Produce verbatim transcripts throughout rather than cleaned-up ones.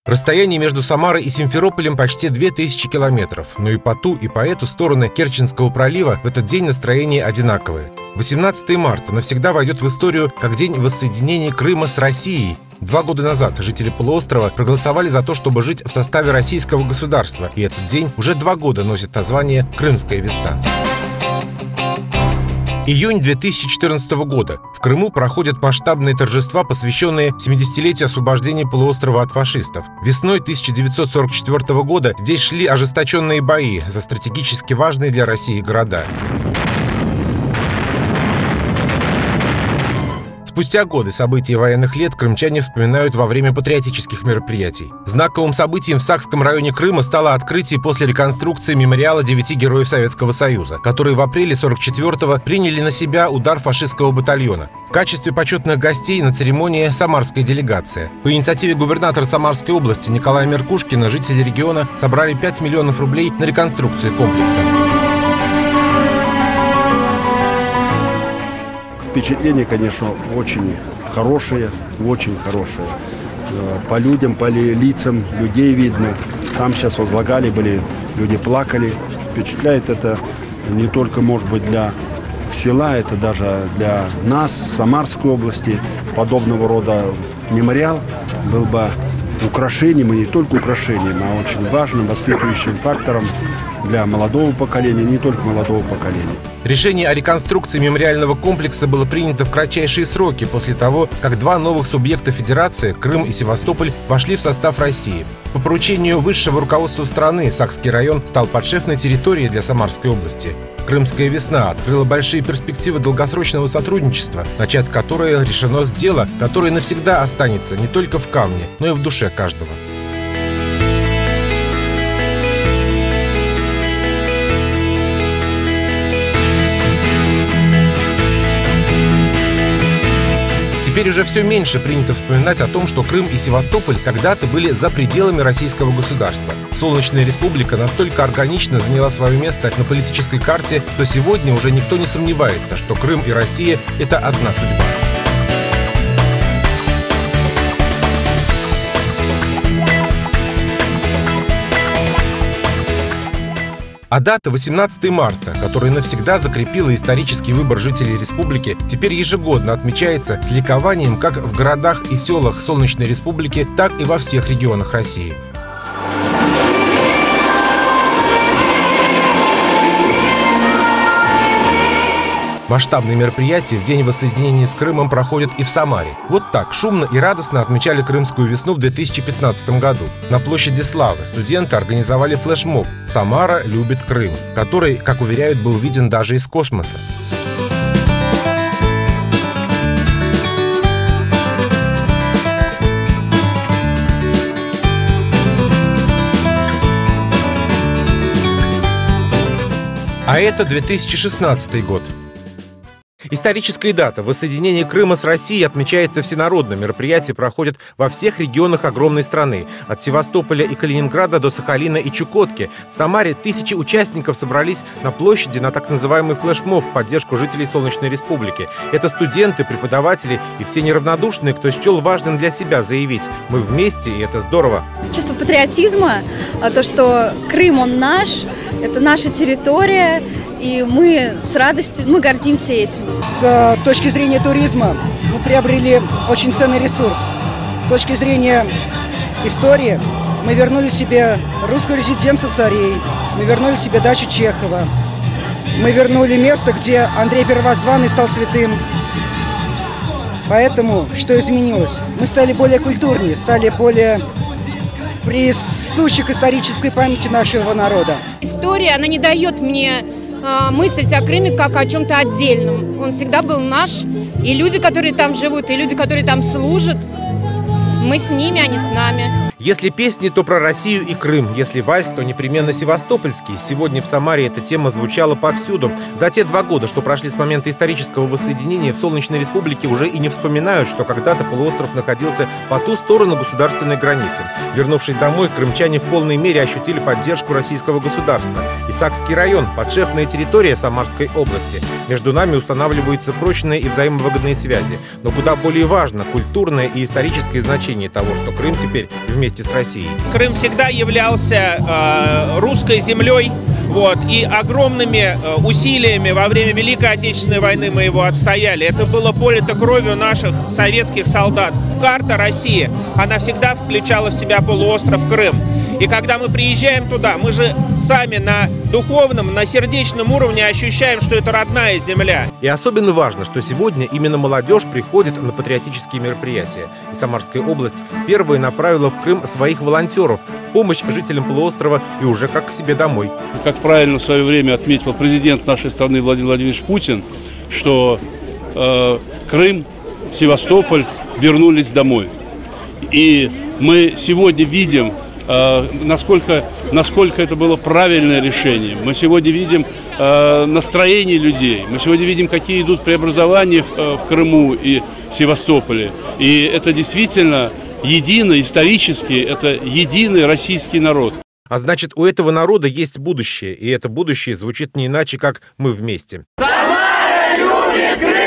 Расстояние между Самарой и Симферополем почти две тысячи километров, но и по ту, и по эту стороны Керченского пролива в этот день настроения одинаковые. восемнадцатое марта навсегда войдет в историю как день воссоединения Крыма с Россией. Два года назад жители полуострова проголосовали за то, чтобы жить в составе российского государства, и этот день уже два года носит название «Крымская весна». Июнь две тысячи четырнадцатого года. В Крыму проходят масштабные торжества, посвященные семидесятилетию освобождения полуострова от фашистов. Весной тысяча девятьсот сорок четвёртого года здесь шли ожесточенные бои за стратегически важные для России города. Спустя годы событий военных лет крымчане вспоминают во время патриотических мероприятий. Знаковым событием в Сакском районе Крыма стало открытие после реконструкции мемориала девяти героев Советского Союза, которые в апреле сорок четвёртого приняли на себя удар фашистского батальона. В качестве почетных гостей на церемонии самарская делегация. По инициативе губернатора Самарской области Николая Меркушкина жители региона собрали пять миллионов рублей на реконструкцию комплекса. Впечатления, конечно, очень хорошие, очень хорошие. По людям, по лицам людей видно. Там сейчас возлагали, были, люди плакали. Впечатляет это не только, может быть, для села, это даже для нас, Самарской области. Подобного рода мемориал был бы украшением, и не только украшением, а очень важным воспитывающим фактором для молодого поколения, не только молодого поколения. Решение о реконструкции мемориального комплекса было принято в кратчайшие сроки после того, как два новых субъекта Федерации, Крым и Севастополь, вошли в состав России. По поручению высшего руководства страны Сакский район стал подшефной территорией для Самарской области. Крымская весна открыла большие перспективы долгосрочного сотрудничества, начать которое решено с дела, которое навсегда останется не только в камне, но и в душе каждого. Теперь уже все меньше принято вспоминать о том, что Крым и Севастополь когда-то были за пределами российского государства. Солнечная республика настолько органично заняла свое место на политической карте, что сегодня уже никто не сомневается, что Крым и Россия – это одна судьба. А дата восемнадцатое марта, которая навсегда закрепила исторический выбор жителей республики, теперь ежегодно отмечается с ликованием как в городах и селах Солнечной республики, так и во всех регионах России. Масштабные мероприятия в день воссоединения с Крымом проходят и в Самаре. Вот так шумно и радостно отмечали Крымскую весну в две тысячи пятнадцатом году. На площади Славы студенты организовали флешмоб «Самара любит Крым», который, как уверяют, был виден даже из космоса. А это две тысячи шестнадцатый год. Историческая дата воссоединения Крыма с Россией отмечается всенародно. Мероприятия проходят во всех регионах огромной страны. От Севастополя и Калининграда до Сахалина и Чукотки. В Самаре тысячи участников собрались на площади на так называемый флешмоб в поддержку жителей Солнечной республики. Это студенты, преподаватели и все неравнодушные, кто счел важным для себя заявить: мы вместе, и это здорово. Чувство патриотизма, то, что Крым, он наш, это наша территория, и мы с радостью, мы гордимся этим. С точки зрения туризма мы приобрели очень ценный ресурс. С точки зрения истории мы вернули себе русскую резиденцию царей, мы вернули себе дачу Чехова, мы вернули место, где Андрей Первозванный стал святым. Поэтому что изменилось? Мы стали более культурнее, стали более присущи к исторической памяти нашего народа. История, она не дает мне э, мыслить о Крыме как о чем-то отдельном. Он всегда был наш. И люди, которые там живут, и люди, которые там служат, мы с ними, а не с нами. Если песни, то про Россию и Крым. Если вальс, то непременно севастопольский. Сегодня в Самаре эта тема звучала повсюду. За те два года, что прошли с момента исторического воссоединения, в Солнечной республике уже и не вспоминают, что когда-то полуостров находился по ту сторону государственной границы. Вернувшись домой, крымчане в полной мере ощутили поддержку российского государства. И Сакский район – подшефная территория Самарской области. Между нами устанавливаются прочные и взаимовыгодные связи. Но куда более важно культурное и историческое значение того, что Крым теперь вместе вместе с Россией. Крым всегда являлся э, русской землей. Вот, и огромными э, усилиями во время Великой Отечественной войны мы его отстояли. Это было полито кровью наших советских солдат. Карта России, она всегда включала в себя полуостров Крым. И когда мы приезжаем туда, мы же сами на духовном, на сердечном уровне ощущаем, что это родная земля. И особенно важно, что сегодня именно молодежь приходит на патриотические мероприятия. И Самарская область первой направила в Крым своих волонтеров в помощь жителям полуострова и уже как к себе домой. Как правильно в свое время отметил президент нашей страны Владимир Владимирович Путин, что э, Крым, Севастополь вернулись домой. И мы сегодня видим, Насколько, насколько это было правильное решение. Мы сегодня видим э, настроение людей, мы сегодня видим, какие идут преобразования в, в Крыму и Севастополе. И это действительно единый, исторически, это единый российский народ. А значит, у этого народа есть будущее, и это будущее звучит не иначе, как «мы вместе». Самара любит Крым!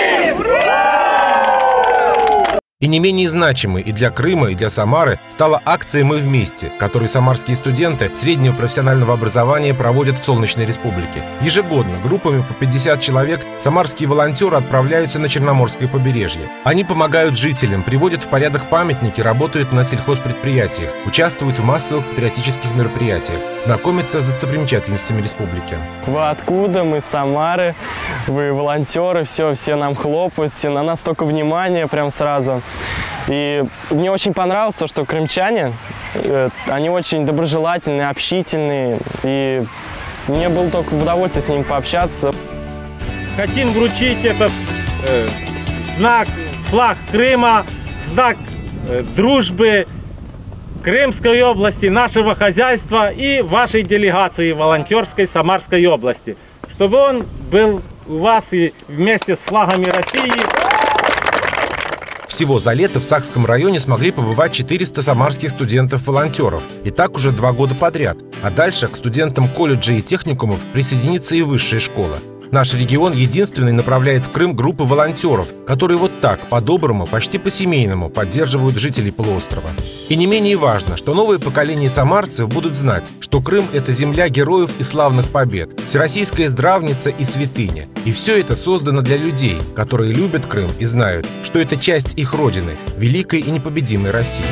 И не менее значимой и для Крыма, и для Самары стала акция «Мы вместе», которую самарские студенты среднего профессионального образования проводят в Солнечной Республике. Ежегодно группами по пятьдесят человек самарские волонтеры отправляются на Черноморское побережье. Они помогают жителям, приводят в порядок памятники, работают на сельхозпредприятиях, участвуют в массовых патриотических мероприятиях, знакомятся с достопримечательностями республики. Вы откуда? Мы с Самары. Вы волонтеры, все, все нам хлопают, все, на нас столько внимания прям сразу. И мне очень понравилось то, что крымчане, они очень доброжелательные, общительные, и мне было только в удовольствие с ними пообщаться. Хотим вручить этот э, знак, флаг Крыма, знак э, дружбы Крымской области, нашего хозяйства и вашей делегации волонтерской Самарской области, чтобы он был у вас и вместе с флагами России. Всего за лето в Сакском районе смогли побывать четыреста самарских студентов-волонтеров. И так уже два года подряд. А дальше к студентам колледжей и техникумов присоединится и высшая школа. Наш регион единственный направляет в Крым группы волонтеров, которые вот так, по-доброму, почти по-семейному поддерживают жителей полуострова. И не менее важно, что новые поколения самарцев будут знать, что Крым – это земля героев и славных побед, всероссийская здравница и святыня. И все это создано для людей, которые любят Крым и знают, что это часть их родины, великой и непобедимой России.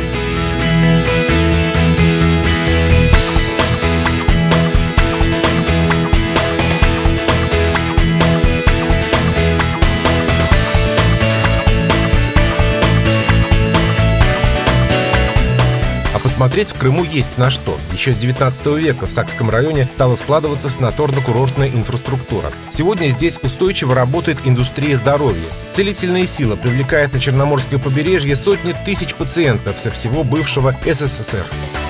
Посмотреть в Крыму есть на что. Еще с девятнадцатого века в Сакском районе стала складываться санаторно-курортная инфраструктура. Сегодня здесь устойчиво работает индустрия здоровья. Целительная сила привлекает на Черноморское побережье сотни тысяч пациентов со всего бывшего СССР.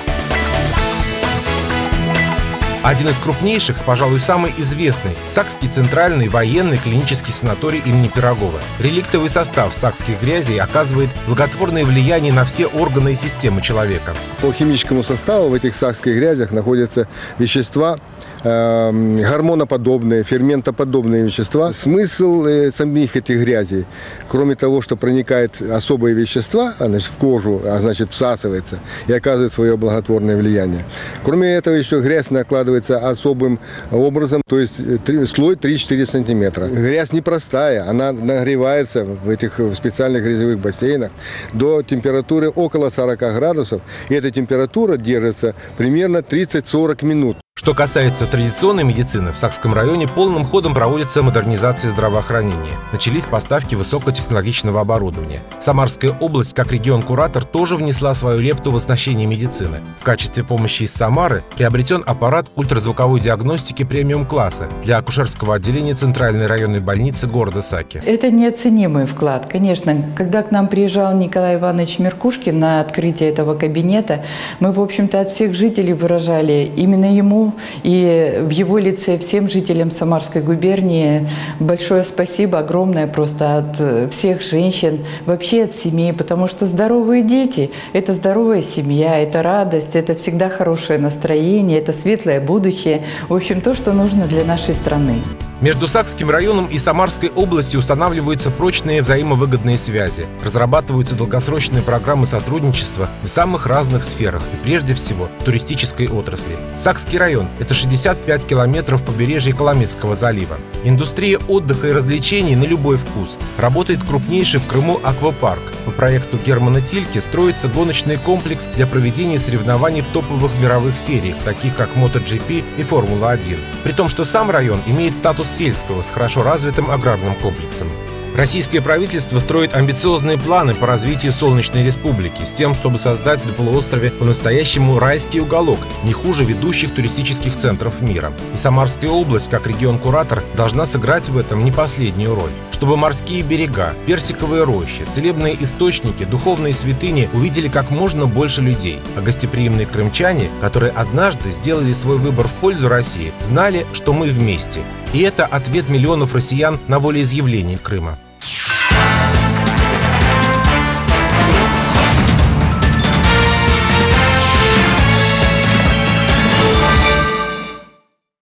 Один из крупнейших, пожалуй, самый известный – Сакский центральный военный клинический санаторий имени Пирогова. Реликтовый состав сакских грязей оказывает благотворное влияние на все органы и системы человека. По химическому составу в этих сакских грязях находятся вещества, э, гормоноподобные, ферментоподобные вещества. Смысл э, самих этих грязей, кроме того, что проникают особые вещества, а, значит, в кожу, а значит всасывается и оказывает свое благотворное влияние. Кроме этого еще грязь накладывается особым образом, то есть слой три-четыре сантиметра. Грязь непростая, она нагревается в этих специальных грязевых бассейнах до температуры около сорока градусов, и эта температура держится примерно тридцать-сорок минут. Что касается традиционной медицины, в Сакском районе полным ходом проводится модернизация здравоохранения. Начались поставки высокотехнологичного оборудования. Самарская область, как регион-куратор, тоже внесла свою лепту в оснащение медицины. В качестве помощи из Самары приобретен аппарат ультразвуковой диагностики премиум-класса для акушерского отделения Центральной районной больницы города Саки. Это неоценимый вклад. Конечно, когда к нам приезжал Николай Иванович Меркушкин на открытие этого кабинета, мы, в общем-то, от всех жителей выражали именно ему и в его лице всем жителям Самарской губернии большое спасибо, огромное просто от всех женщин, вообще от семьи, потому что здоровые дети – это здоровая семья, это радость, это всегда хорошее настроение, это светлое будущее, в общем, то, что нужно для нашей страны. Между Сакским районом и Самарской областью устанавливаются прочные взаимовыгодные связи, разрабатываются долгосрочные программы сотрудничества в самых разных сферах и прежде всего в туристической отрасли. Сакский район – это шестьдесят пять километров побережья Коломенского залива. Индустрия отдыха и развлечений на любой вкус. Работает крупнейший в Крыму аквапарк. По проекту Германа Тильки строится гоночный комплекс для проведения соревнований в топовых мировых сериях, таких как MotoGP и Формула один. При том, что сам район имеет статус сельского с хорошо развитым аграрным комплексом. Российское правительство строит амбициозные планы по развитию Солнечной Республики с тем, чтобы создать на полуострове по-настоящему райский уголок, не хуже ведущих туристических центров мира. И Самарская область, как регион-куратор, должна сыграть в этом не последнюю роль. Чтобы морские берега, персиковые рощи, целебные источники, духовные святыни увидели как можно больше людей. А гостеприимные крымчане, которые однажды сделали свой выбор в пользу России, знали, что мы вместе. И это ответ миллионов россиян на волеизъявление Крыма.